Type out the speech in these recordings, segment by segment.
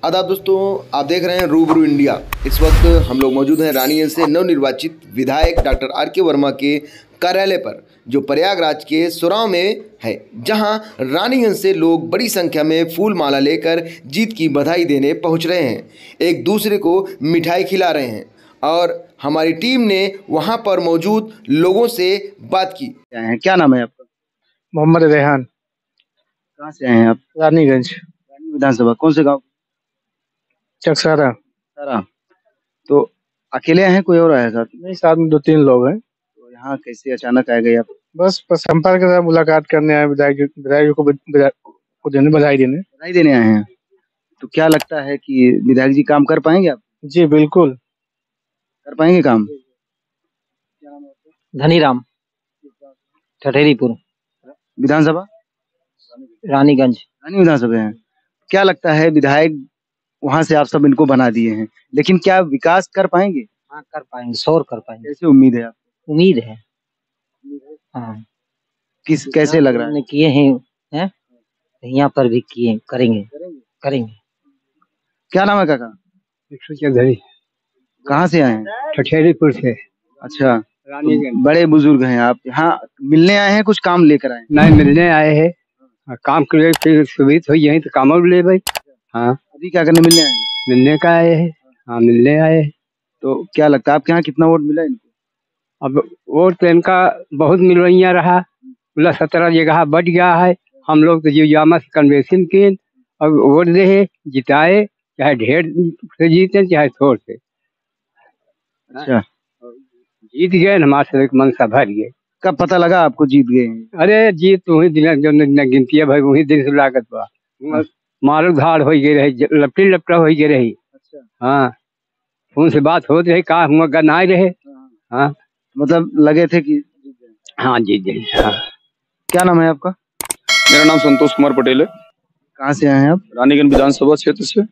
आदाब दोस्तों, आप देख रहे हैं रूबरू इंडिया। इस वक्त हम लोग मौजूद हैं रानीगंज से नवनिर्वाचित विधायक डॉक्टर आर के वर्मा के कार्यालय पर, जो प्रयागराज के सुराव में है, जहां रानीगंज से लोग बड़ी संख्या में फूल माला लेकर जीत की बधाई देने पहुंच रहे हैं, एक दूसरे को मिठाई खिला रहे हैं। और हमारी टीम ने वहां पर मौजूद लोगों से बात की। क्या नाम है आपका? मोहम्मद रेहान। कहाँ से आए हैं आप? रानीगंज। विधानसभा कौन से गांव? चकसारा। सारा। तो अकेले आए हैं, कोई और आया साथ? नहीं, साथ में 2-3 लोग हैं। तो यहाँ कैसे अचानक आ गए आप? बस संपर्क के साथ मुलाकात करने आए, विधायक जी को देने बधाई देने। बधाई देने आए हैं। तो क्या लगता है कि विधायक जी काम कर पाएंगे आप? जी बिल्कुल कर पाएंगे काम? धनीराम, ठठेरीपुर, विधानसभा रानीगंज। रानी विधानसभा है। क्या लगता है विधायक वहां से आप सब इनको बना दिए हैं, लेकिन क्या विकास कर पाएंगे? हाँ, कर पाएंगे, शोर कर पाएंगे। कैसे उम्मीद है आप? उम्मीद है। हाँ, कैसे लग रहा है? किए हैं, यहाँ पर भी किए, करेंगे। क्या नाम है काका? चौधरी। कहाँ से आए हैं? ठठेरीपुर से। अच्छा, तो बड़े बुजुर्ग हैं आप, यहाँ मिलने आए हैं, कुछ काम लेकर आए हैं? नहीं, मिलने आए हैं, काम के लिए फिर सुविधा हुई यही तो काम और ले भाई। हाँ, अभी क्या करने मिलने आए हैं? मिलने का आए हैं। हाँ, मिलने आए हैं। तो क्या लगता है आपके यहाँ कितना वोट मिला इनको? अब वोट तो इनका बहुत मिलवैया रहा, 17 जगह बढ़ गया है। हम लोग तो जीवामा से कन्वेंशन किए और वोट दे जिताए, चाहे ढेर से जीते चाहे थोड़ से। अच्छा, जीत गए, हमारे से मनसा भर गए। कब पता लगा आपको जीत गए हैं? अरे जीत तो वही दिन जब न गिनती है भाई, वही दिन से लागत बा। मारो धाड़ हो गई रही, लपटी लपटा हो गई रही। अच्छा, हाँ, फोन से बात होती रही, कहा हुआ गनाए रहे। हाँ, मतलब लगे थे कि हाँ जीत गए। हाँ। क्या नाम है आपका? मेरा नाम संतोष कुमार पटेल है। कहाँ से आए हैं आप? रानीगंज विधानसभा क्षेत्र से।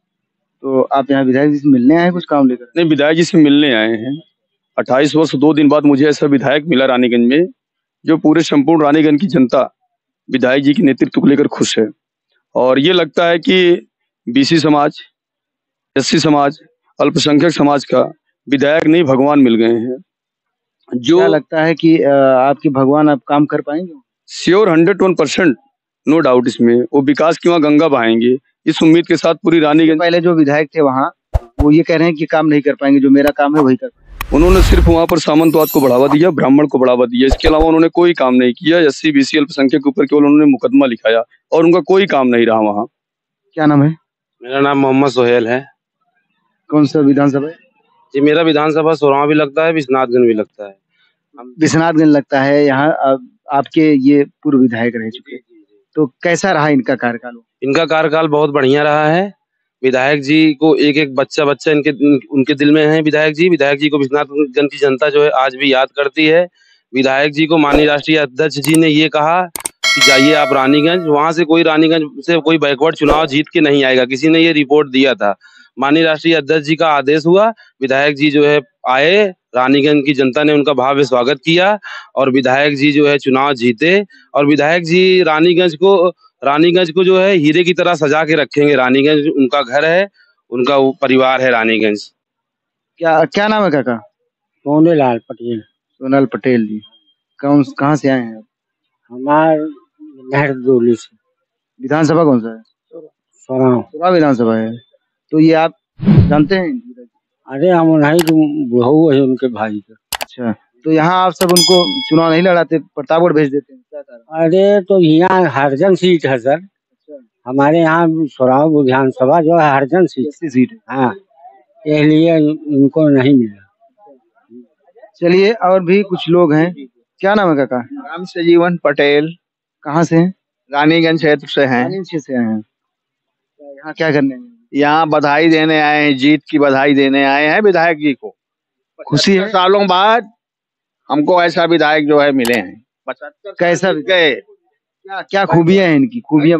तो आप यहाँ विधायक जी से मिलने आए हैं, कुछ काम लेकर? नहीं, विधायक जी से मिलने आए हैं। 28 वर्ष 2 दिन बाद मुझे ऐसा विधायक मिला रानीगंज में, जो पूरे संपूर्ण रानीगंज की जनता विधायक जी के नेतृत्व को लेकर खुश है। और ये लगता है कि बीसी समाज, एससी समाज, अल्पसंख्यक समाज का विधायक नहीं भगवान मिल गए हैं। जो क्या लगता है कि आपके भगवान आप काम कर पाएंगे? श्योर 101%, नो डाउट इसमें। वो विकास की वहाँ गंगा बहाएंगे, इस उम्मीद के साथ पूरी रानीगंज। पहले जो विधायक थे वहाँ, वो ये कह रहे हैं कि काम नहीं कर पाएंगे, जो मेरा काम है वही कर पाएंगे। उन्होंने सिर्फ वहाँ पर सामंतवाद को बढ़ावा दिया, ब्राह्मण को बढ़ावा दिया, इसके अलावा उन्होंने कोई काम नहीं किया। एससी बीसी अल्पसंख्यक के ऊपर केवल उन्होंने मुकदमा लिखाया और उनका कोई काम नहीं रहा वहाँ। क्या नाम है? मेरा नाम मोहम्मद सोहेल है। कौन सा विधानसभा है जी? मेरा विधानसभा सोराव भी लगता है, विश्वनाथगंज भी लगता है। विश्वनाथगंज लगता है। यहाँ आपके ये पूर्व विधायक रह चुके, तो कैसा रहा इनका कार्यकाल? इनका कार्यकाल बहुत बढ़िया रहा है। विधायक जी को एक एक बच्चा उनके दिल में है। विधायक जी को विश्वनाथगंज की जनता जो है आज भी याद करती है। विधायक जी को माननीय राष्ट्रीय अध्यक्ष जी ने ये कहा कि जाइए आप रानीगंज, वहां से कोई रानीगंज से कोई बैकवर्ड चुनाव जीत के नहीं आएगा। किसी ने ये रिपोर्ट दिया था, माननीय राष्ट्रीय अध्यक्ष जी का आदेश हुआ, विधायक जी जो है आए, रानीगंज की जनता ने उनका भव्य स्वागत किया और विधायक जी जो है चुनाव जीते। और विधायक जी रानीगंज को जो है हीरे की तरह सजा के रखेंगे। रानीगंज उनका घर है, उनका परिवार है रानीगंज। क्या नाम है काका? सोनेलाल पटेल। सोनल पटेल जी, कहाँ से आए हैं आप? हमारे नहरदोली से। विधानसभा कौन सा है? सोराव विधानसभा है। तो ये आप जानते हैं? अरे हम नहीं, बहू है उनके भाई का। अच्छा, तो यहाँ आप सब उनको चुनाव नहीं लड़ाते, प्रतापगढ़ भेज देते हैं, क्या कारण? अरे तो यहाँ हरजन सीट है सर। हमारे यहाँ सोराव विधानसभा जो है हरजन सीट है। हाँ, इसलिए उनको नहीं मिला। चलिए, और भी कुछ लोग हैं। क्या नाम है काका? राम सजीवन पटेल। कहाँ से हैं? रानीगंज क्षेत्र से हैं। रानीगंज से आए हैं। यहाँ क्या करने हैं? यहाँ बधाई देने आए हैं, जीत की बधाई देने आए हैं विधायक जी को। खुशी है? सालों बाद हमको ऐसा विधायक जो है मिले हैं। 75 कैसा गए? क्या खूबियां हैं इनकी? खूबियां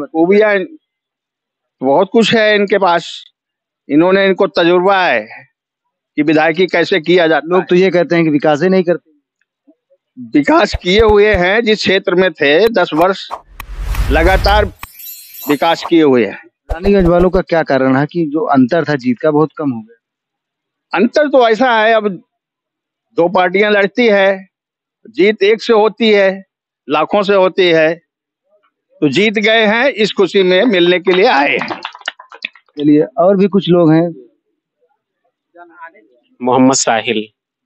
बहुत कुछ है इनके पास। इन्होंने, इनको तजुर्बा है कि विधायकी कैसे किया जाता है। लोग तो ये कहते हैं कि विकास ही नहीं करते। विकास किए हुए हैं, जिस क्षेत्र में थे 10 वर्ष लगातार विकास किए हुए हैं। रानीगंज वालों का क्या कारण है कि जो अंतर था जीत का बहुत कम हो गया? अंतर तो ऐसा है, अब दो पार्टियां लड़ती है, जीत एक से होती है, लाखों से होती है, तो जीत गए हैं, इस खुशी में मिलने के लिए आए हैं। चलिए, और भी कुछ लोग हैं। मोहम्मद साहिल।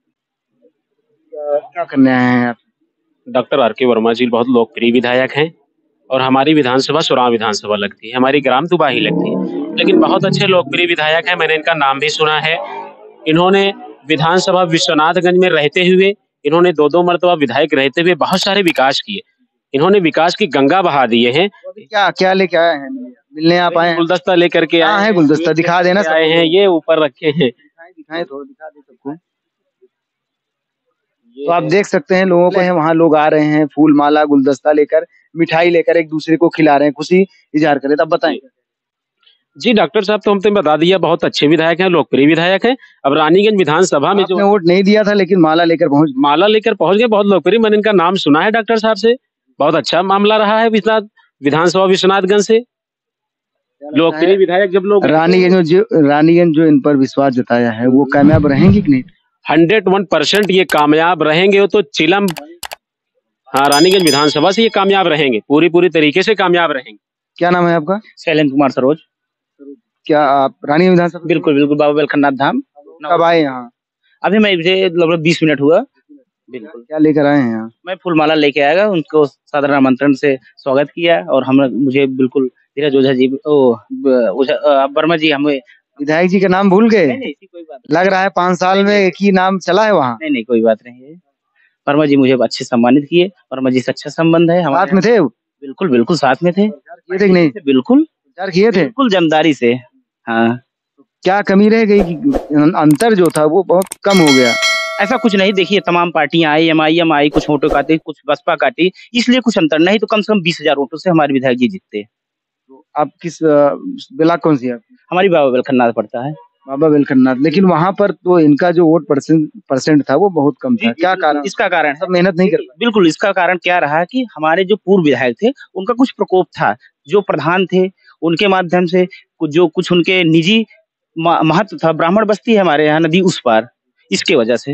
क्या करने आए हैं आप? डॉक्टर आर के वर्मा जी बहुत लोकप्रिय विधायक हैं और हमारी विधानसभा सुराव विधानसभा लगती है, हमारी ग्राम दुबाही लगती है, लेकिन बहुत अच्छे लोकप्रिय विधायक हैं। मैंने इनका नाम भी सुना है। इन्होंने विधानसभा विश्वनाथगंज में रहते हुए, इन्होंने 2-2 मरतबा विधायक रहते हुए बहुत सारे विकास किए। इन्होंने विकास की गंगा बहा दिए हैं। क्या क्या लेके आए हैं? मिलने आप आए हैं? गुलदस्ता लेकर के कहाँ आए है हैं, गुलदस्ता? दिखा देना आए हैं, ये ऊपर रखे हैं। दिखाएं थोड़ा, दिखा दे सबको। तो आप देख सकते हैं लोगों को, हैं वहाँ लोग आ रहे हैं फूल माला गुलदस्ता लेकर, मिठाई लेकर एक दूसरे को खिला रहे हैं, खुशी इजहार करें। तब बताएं। जी डॉक्टर साहब, तो हमने बता दिया, बहुत अच्छे विधायक हैं, लोकप्रिय विधायक हैं। अब रानीगंज विधानसभा में आपने वोट नहीं दिया था लेकिन माला लेकर पहुंच गए, बहुत लोकप्रिय। मैंने इनका नाम सुना है डॉक्टर साहब से, बहुत अच्छा मामला रहा है विधानसभा विश्वनाथगंज से। लोकप्रिय विधायक जब लोग रानीगंज जो इन पर विश्वास जताया है वो कामयाब रहेंगी कि नहीं? 101% ये कामयाब रहेंगे। वो तो चिलम, हाँ, रानीगंज विधानसभा से ये कामयाब रहेंगे, पूरी तरीके से कामयाब रहेंगे। क्या नाम है आपका? शैलेंद्र कुमार सरोज। क्या आप रानीगंज विधानसभा? बिल्कुल बाबा बैलखनाथ धाम। कब आए यहाँ? अभी मैं लगभग 20 मिनट हुआ। बिल्कुल। क्या लेकर आए हैं यहाँ? मैं फूलमाला लेके आएगा, उनको साधारण आमंत्रण से स्वागत किया और मुझे बिल्कुल धीरज ओझा जी, वर्मा जी, हमें विधायक जी का नाम भूल गए? नहीं, कोई बात लग रहा है 5 साल में एक ही नाम चला है वहाँ। नहीं, कोई बात नहीं है। वर्मा जी मुझे अच्छे सम्मानित किए, वर्मा जी से अच्छा संबंध है हमारे। साथ में थे? बिल्कुल साथ में थे। किए थे कि नहीं? बिल्कुल किए थे, बिल्कुल जमदारी से। हाँ, क्या कमी रह गई कि अंतर जो था वो बहुत कम हो गया? ऐसा कुछ नहीं, देखिए तमाम पार्टियां आई, MIM आई, कुछ वोटों काटी, कुछ बसपा काटी, इसलिए कुछ अंतर नहीं, तो कम से कम 20,000 वोटों से हमारे विधायक जी जीतते। तो आप किस ब्लॉक कौन सी है? हमारी बाबा बेलखन्नाथ पड़ता है। बाबा बेलखन्नाथ। लेकिन वहाँ पर तो इनका जो वोट परसेंट था वो बहुत कम था। क्या कारण? इसका कारण सब मेहनत नहीं कर पाए। बिल्कुल, इसका कारण क्या रहा कि हमारे जो पूर्व विधायक थे उनका कुछ प्रकोप था, जो प्रधान थे उनके माध्यम से कुछ उनके निजी महत्व था। ब्राह्मण बस्ती है हमारे यहाँ नदी उस पार, इसके वजह से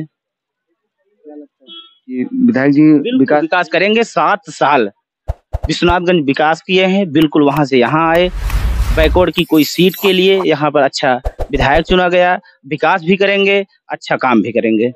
विधायक जी विकास करेंगे। 7 साल विश्वनाथगंज विकास किए हैं, बिल्कुल वहां से यहाँ आए, बैकवर्ड की कोई सीट के लिए यहाँ पर अच्छा विधायक चुना गया, विकास भी करेंगे, अच्छा काम भी करेंगे।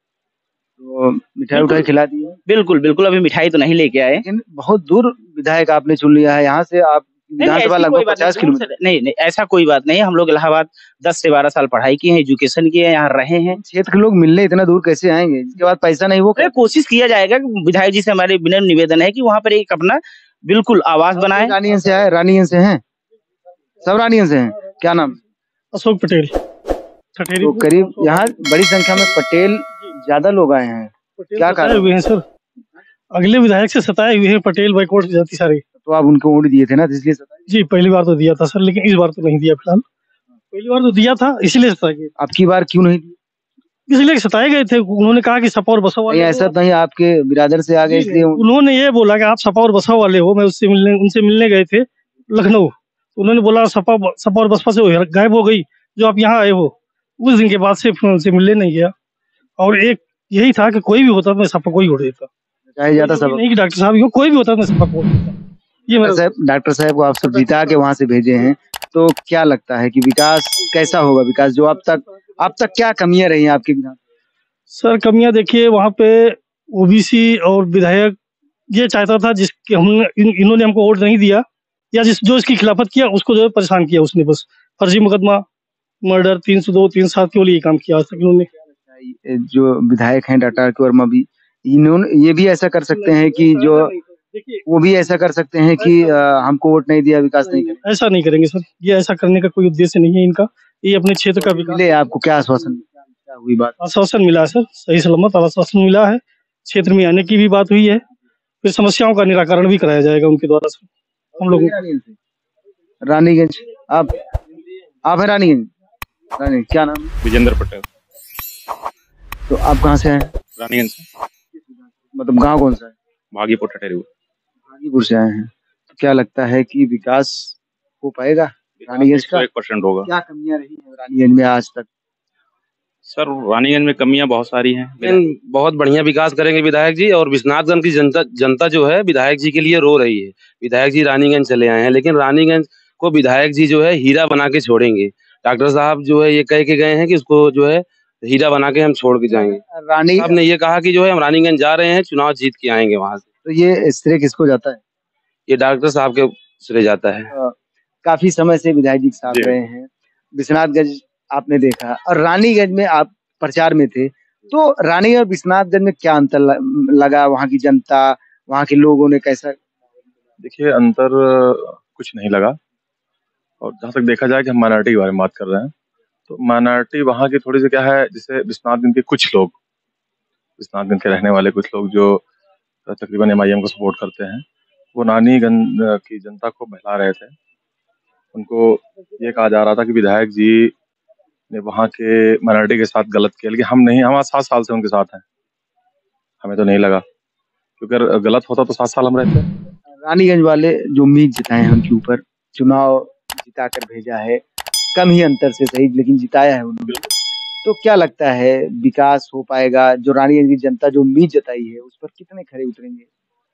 तो मिठाई उठाई खिला दी? बिल्कुल, अभी मिठाई तो नहीं लेके आए। लेकिन बहुत दूर विधायक आपने चुन लिया है, यहाँ से आप विधानसभा लगभग 50 किलोमीटर। नहीं, ऐसा कोई बात नहीं है। हम लोग इलाहाबाद 10 से 12 साल पढ़ाई किए हैं, एजुकेशन किए हैं, यहाँ रहे हैं। क्षेत्र के लोग मिलने इतना दूर कैसे आएंगे? इसके बाद पैसा नहीं, वो कोशिश किया जाएगा। विधायक जी से हमारे विनम्र निवेदन है कि वहाँ पर एक अपना बिल्कुल आवास बनाए। रानीगंज से आए? रानीगंज से हैं सब? रानीगंज से हैं? क्या नाम? अशोक पटेल। तो करीब यहाँ बड़ी संख्या में पटेल ज्यादा लोग आए हैं, क्या कारण हुए हैं सर? अगले विधायक से सताए हुए हैं पटेल बैकवर्ड जाति सारे। तो आप उनको वोट दिए थे ना, इसलिए जी पहली बार तो दिया था सर, लेकिन इस बार तो नहीं दिया। फिलहाल पहली बार तो दिया था, इसलिए सताए गए। आपकी बार क्यों नहीं दिया? इसलिए सताए गए थे। उन्होंने कहा कि सपा और बसवा वाले। ऐसा नहीं, आपके बिरादर से आ गए इसलिए उन्होंने ये बोला कि आप सपा और बसवा वाले हो। मैं उनसे मिलने गए थे लखनऊ, तो उन्होंने बोला सपा और बसपा से गायब हो गई जो आप यहाँ आए हो। उस दिन के बाद से उनसे मिलने नहीं गया। और एक यही था कि कोई भी होता मैं सपा को ही वोट देता, चाहे जाता सब नहीं कि डॉक्टर साहब कोई भी होता मैं सपा को वोट देता। ये डॉक्टर साहब को आप सब जिता के वहाँ से भेजे हैं, तो क्या लगता है कि विकास कैसा होगा? विकास जो अब तक क्या कमियां रही हैं आपके विधान? सर कमियां देखिए, वहाँ पे OBC और विधायक ये चाहता था जिसके इन्होंने हमको वोट नहीं दिया, या जो इसकी खिलाफत किया उसको जो है परेशान किया उसने। बस फर्जी मुकदमा, मर्डर 302, 307 के लिए काम किया आज तक इन्होंने। जो विधायक हैं डॉक्टर आर के वर्मा भी, इन्होंने ये भी ऐसा कर सकते हैं कि जो वो भी ऐसा कर सकते हैं कि हमको वोट नहीं दिया, विकास नहीं करेंगे। ऐसा नहीं करेंगे सर, ये ऐसा करने का कोई उद्देश्य नहीं है इनका। ये अपने क्षेत्र का विकास। आपको क्या आश्वासन, क्या हुई बात? आश्वासन मिला है सर, सही सलामत आश्वासन मिला है। क्षेत्र में आने की भी बात हुई है, फिर समस्याओं का निराकरण भी कराया जाएगा उनके द्वारा सर। हम लोग रानीगंज, आप है रानीगंज? क्या नाम? विजेंद्र पटेल। तो आप कहाँ से हैं? रानीगंज से। मतलब गांव कौन सा है? भागीपुर टटेरी। भागीपुर से आए हैं। तो क्या लगता है कि विकास हो पाएगा? रानीगंज का 100% होगा। क्या कमियां रही हैं रानीगंज में आज तक? सर रानीगंज में कमियां बहुत सारी हैं। लेकिन बहुत बढ़िया विकास करेंगे विधायक जी, और विश्वनाथगंज की जनता जो है विधायक जी के लिए रो रही है। विधायक जी रानीगंज चले आए हैं, लेकिन रानीगंज को विधायक जी जो है हीरा बना के छोड़ेंगे। डॉक्टर साहब जो है ये कह के गए हैं कि उसको जो है हीरा बना के हम छोड़ के जाएंगे। रानी साहब ने ये कहा कि जो है हम रानीगंज जा रहे हैं, चुनाव जीत के आएंगे वहां से। तो ये श्रेय किसको जाता है? ये डॉक्टर साहब के श्रेय जाता है। काफी समय से विधायक जी के साथ रहे हैं। विश्वनाथगंज आपने देखा और रानीगंज में आप प्रचार में थे, तो रानी और विश्वनाथगंज में क्या अंतर लगा? वहाँ की जनता, वहाँ के लोगों ने कैसा? देखिए अंतर कुछ नहीं लगा, और जहाँ तक देखा जाए कि हम माइनॉरिटी के बारे में बात कर रहे हैं, तो माइनॉरिटी वहाँ की थोड़ी सी क्या है, जैसे विश्वनाथगंज के कुछ लोग, विश्वनाथगंज के रहने वाले कुछ लोग जो तकरीबन MIM को सपोर्ट करते हैं, वो रानीगंज की जनता को बहला रहे थे। उनको ये कहा जा रहा था कि विधायक जी ने वहाँ के माइनॉरिटी के साथ गलत किया, लेकिन हम नहीं, हम 7 साल से उनके साथ हैं। हमें तो नहीं लगा, क्योंकि अगर गलत होता तो 7 साल हम रहते। रानीगंज वाले जो उम्मीद जताए हैं उनके ऊपर, चुनाव जिता कर भेजा है, कम ही अंतर से सही, लेकिन जिताया है उन्होंने, तो क्या लगता है विकास हो पाएगा? जो रानीगंज की जनता जो उम्मीद जताई है उस पर कितने खरे उतरेंगे?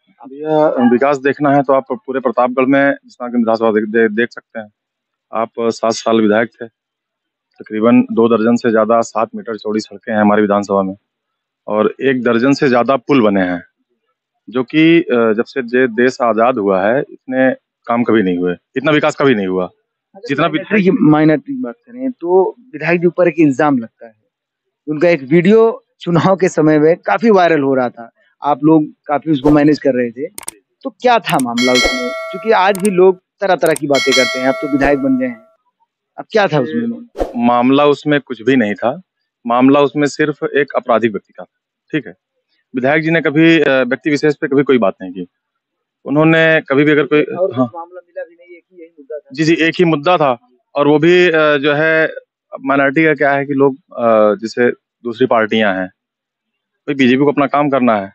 अब विकास देखना है तो आप पूरे प्रतापगढ़ में विश्वनाथगंज विधानसभा देख सकते हैं। आप 7 साल विधायक थे, तकरीबन 2 दर्जन से ज्यादा 7 मीटर चौड़ी सड़कें हैं हमारी विधानसभा में, और 1 दर्जन से ज्यादा पुल बने हैं, जो कि जब से देश आजाद हुआ है इतने काम कभी नहीं हुए, इतना विकास कभी नहीं हुआ जितना। माइनॉरिटी की बात करें तो विधायक जी ऊपर एक इल्जाम लगता है, उनका एक वीडियो चुनाव के समय में काफी वायरल हो रहा था, आप लोग काफी उसको मैनेज कर रहे थे, तो क्या था मामला उसमें? क्योंकि आज भी लोग तरह तरह की बातें करते हैं, अब तो विधायक बन गए हैं, अब क्या था उसमें? मामला उसमें कुछ भी नहीं था, मामला उसमें सिर्फ एक आपराधिक व्यक्ति का, ठीक है। विधायक जी ने कभी व्यक्ति विशेष पे कभी कोई बात नहीं की, उन्होंने कभी भी अगर कोई मामला मिला भी नहीं, यही मुद्दा था। जी एक ही मुद्दा था, और वो भी जो है माइनॉरिटी का क्या है कि लोग जैसे दूसरी पार्टियां हैं, भाई बीजेपी को अपना काम करना है,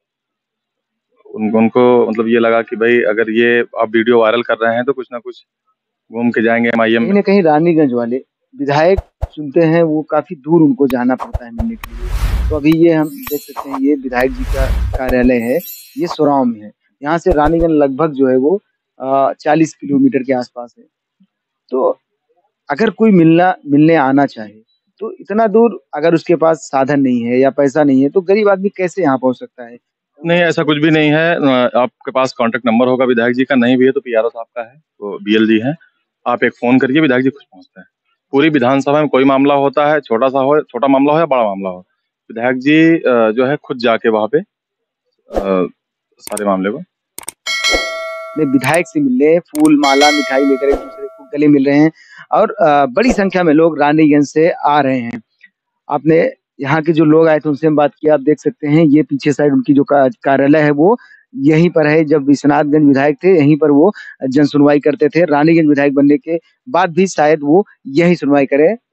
उनको मतलब ये लगा कि भाई अगर ये आप वीडियो वायरल कर रहे हैं तो कुछ ना कुछ घूम के जाएंगे MIM में। कहीं रानीगंज वाले विधायक सुनते हैं वो काफी दूर उनको जाना पड़ता है मिलने के लिए, तो अभी ये हम देख सकते हैं, ये विधायक जी का कार्यालय है, ये सुराव में है, यहाँ से रानीगंज लगभग जो है वो 40 किलोमीटर के आसपास है। तो अगर कोई मिलने आना चाहे तो इतना दूर, अगर उसके पास साधन नहीं है या पैसा नहीं है, तो गरीब आदमी कैसे यहाँ पहुँच सकता है? नहीं, ऐसा कुछ भी नहीं है। आपके पास कांटेक्ट नंबर होगा विधायक जी का, नहीं भी है तो PRO साहब का है, वो BL जी हैं, आप एक फोन करिए, विधायक जी खुद पहुंचते हैं। पूरी विधानसभा में कोई मामला होता है, छोटा मामला हो या बड़ा मामला हो, विधायक जी जो है खुद जाके वहाँ पे सारे मामले को विधायक से मिल रहे हैं, फूल माला मिठाई लेकर एक दूसरे को गले मिल रहे हैं, और बड़ी संख्या में लोग रानीगंज से आ रहे हैं। आपने यहाँ के जो लोग आए थे उनसे हम बात किया, आप देख सकते हैं ये पीछे साइड उनकी जो कार्यालय है वो यहीं पर है। जब विश्वनाथगंज विधायक थे यहीं पर वो जन सुनवाई करते थे, रानीगंज विधायक बनने के बाद भी शायद वो यही सुनवाई करे।